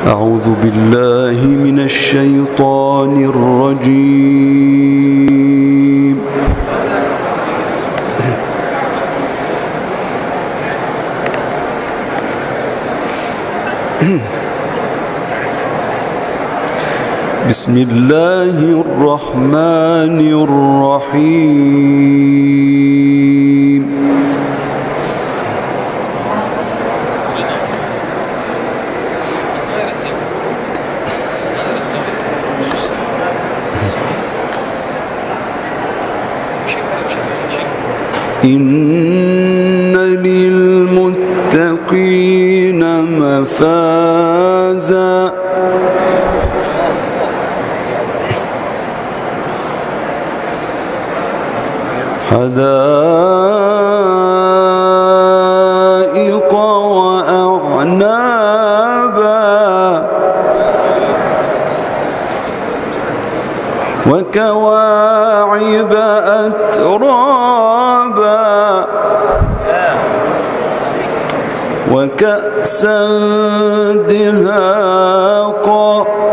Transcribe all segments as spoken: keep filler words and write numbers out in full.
أعوذ بالله من الشيطان الرجيم. بسم الله الرحمن الرحيم. إن للمتقين مفازا حدائق وأعنابا وكواعب أترابا وكأسا دهاقا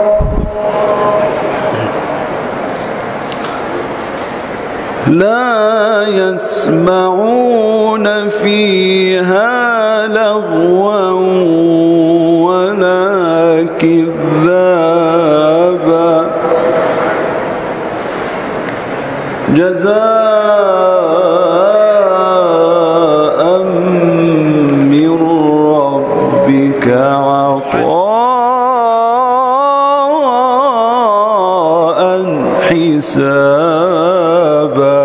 لا يسمعون فيها لغوا ولا كذابا جزاء من ربك عطاء حسابا.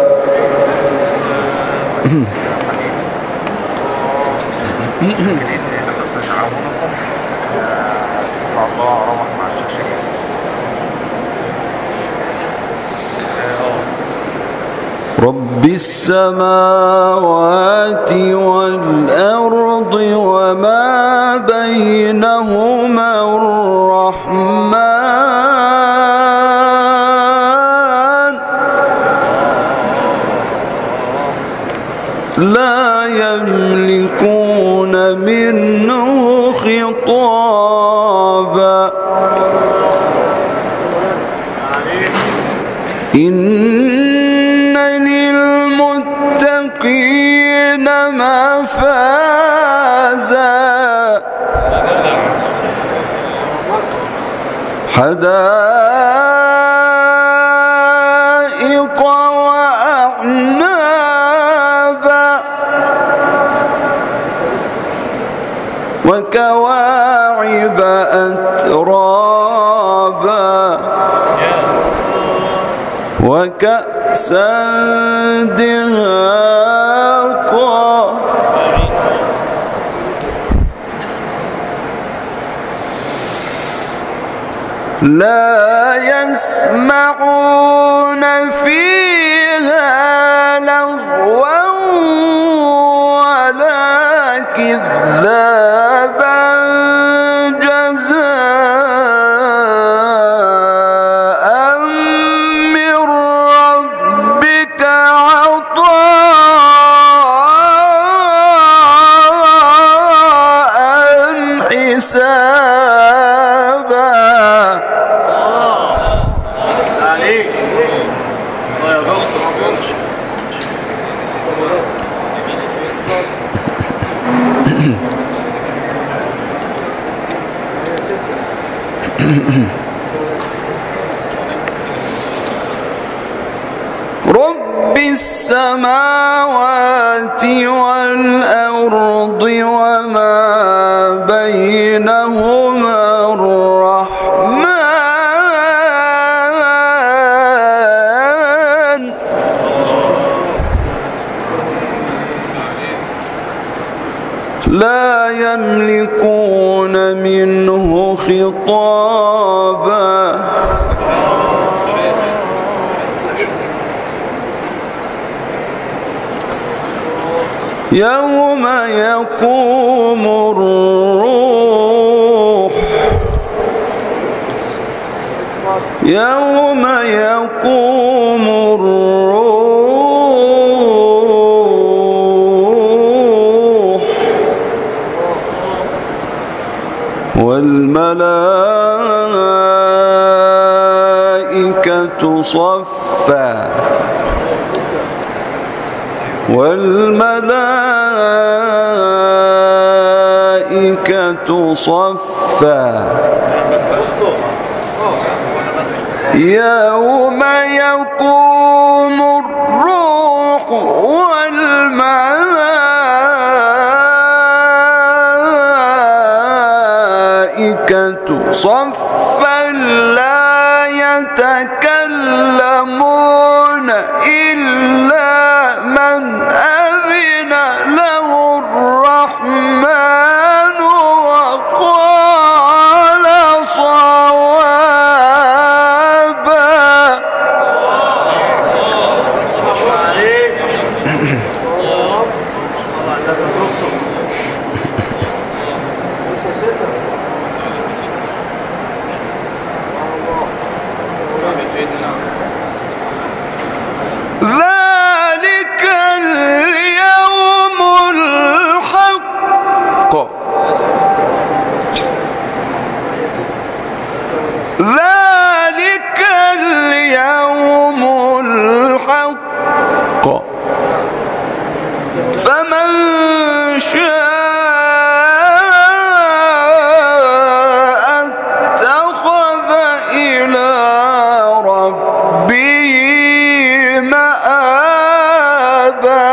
رب السماوات والأرض وما بينهما الرحمن لا يملكون منه خطابا. إن للمتقين مفازا حدائق وأعنابا وكواعب أترابا وكأسا دهاقا لا يسمعون فيها لغوا ولا كذابا جزاء من ربك عطاء حسابا. رب السماوات والأرض وما بينهما الرحمن لا يملكون منه خطابا. يوم يقوم الروح يوم يقوم الروح والملائكة والملائكة صفا والملائكة صفا يوم يقوم الروح والملائكة صفا لا يتكلمون إلا من أذن له الرحمن وقال صوابا. ذلك اليوم الحق ذلك اليوم الحق فمن شاء اتخذ إلى ربه مآبا.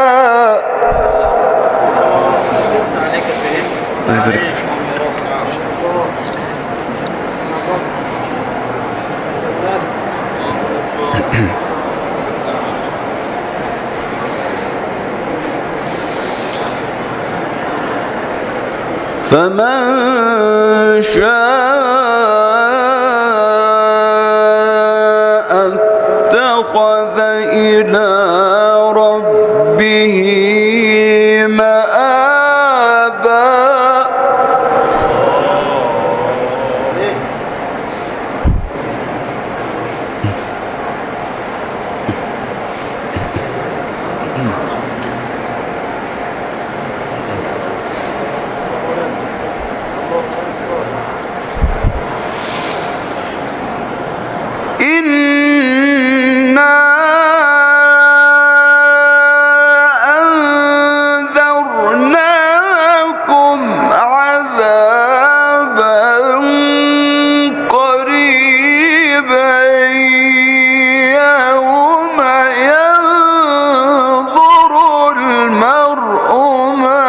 فمن شاء اتخذ إلى ربه مآبا. إنا أنذرناكم عذابا قريبا يوم ينظر المرء ما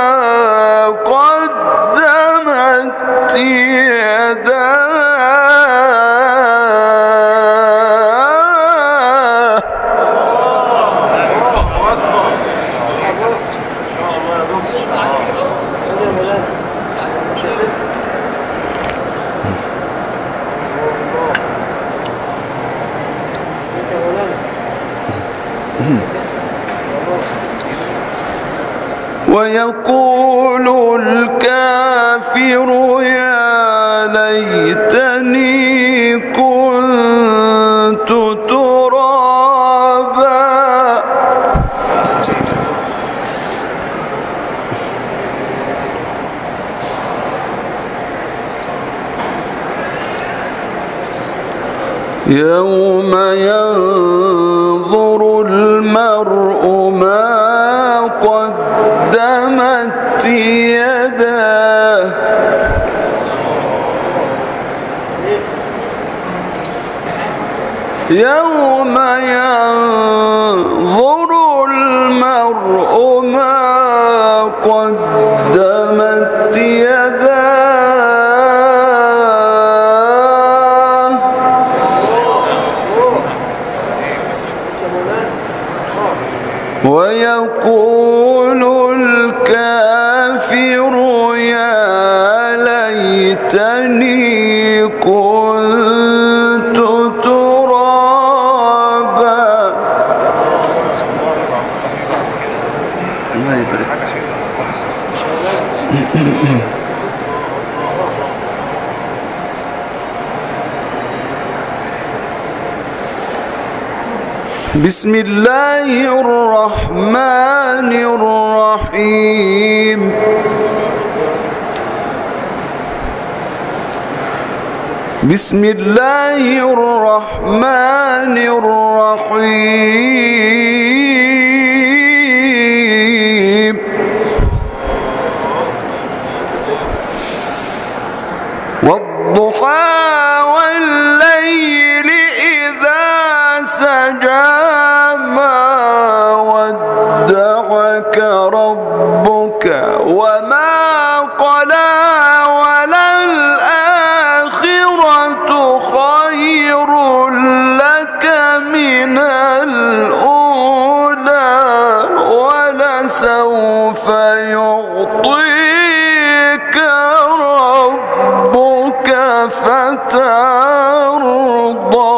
قدمت يداه. ويقول الكافر يا ليتني كنت ترابا. يوم ينظر المرء ما قدمت يداه. يوم ينظر المرء ما قدمت يداه. ويقول الكافر يا ليتني كنت ترابا. بسم الله الرحمن الرحيم. بسم الله الرحمن الرحيم والضحى والليل إذا سجى ما ودعك ربك وما قلى وللآخرة خير لك من الأولى ولسوف يعطيك ربك فترضى.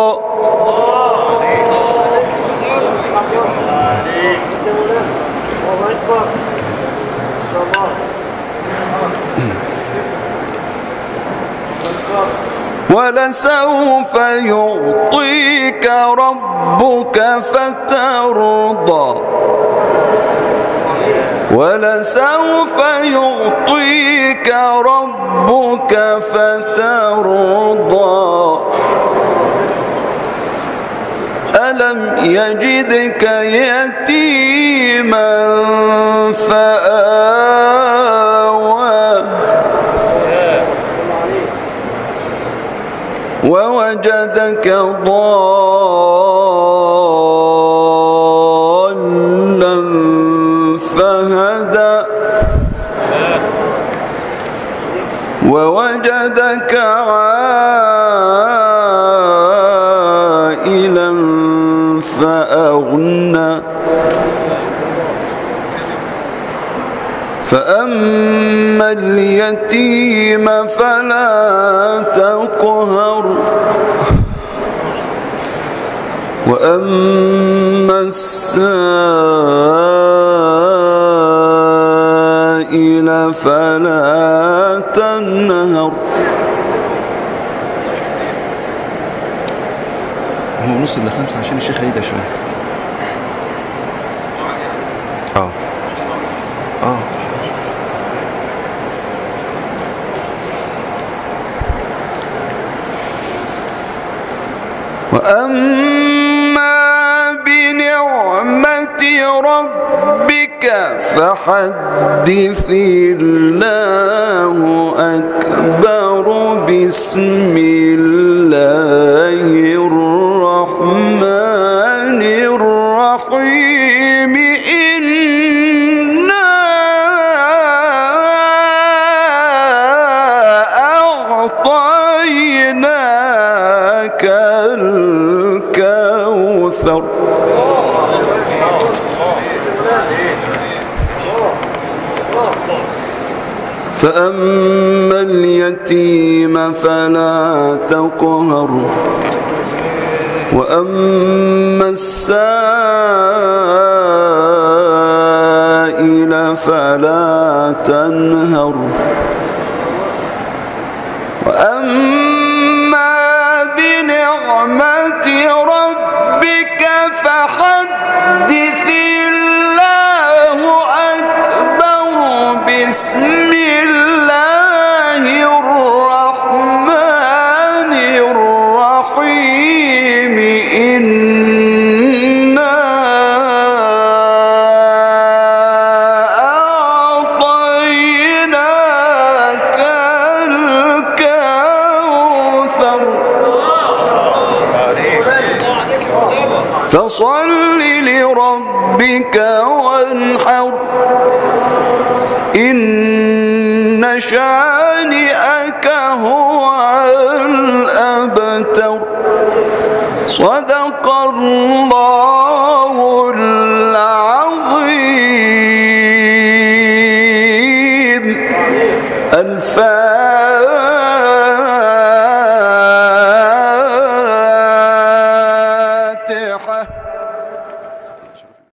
ولسوف يعطيك ربك فترضى ولسوف يعطيك ربك فترضى ألم يجدك يتيما فآوى ووجدك ضالا فهدى ووجدك عائلا فأغنى فأما اليتيم فلا تقهر وأما السائل فلا تنهر. هو نص إلا خمسة عشان الشيخ هيدا شوية. اه اه وأما بنعمة ربك فحدث الله أكبر. بسم الله الرحمن الرحيم إنا أعطيناك الكوثر فأما اليتيم فلا تقهر وأما السائل فلا تنهر وأما بنعمة ربك فحدث الله أكبر. بسم الله الرحمن الرحيم إنا أعطيناك الكوثر فصل لربك وانحر إن شانئك هو الأبتر. صدق الله العظيم. الفاتحة.